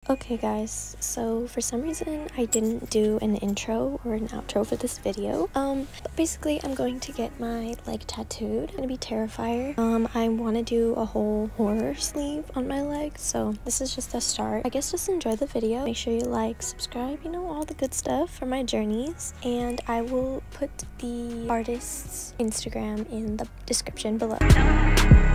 Okay guys, so for some reason I didn't do an intro or an outro for this video. But basically I'm going to get my leg tattooed. I'm gonna be Terrifier. I want to do a whole horror sleeve on my leg, so this is just a start. I guess just enjoy the video. Make sure you like, subscribe, you know, all the good stuff for my journeys. And I will put the artist's Instagram in the description below.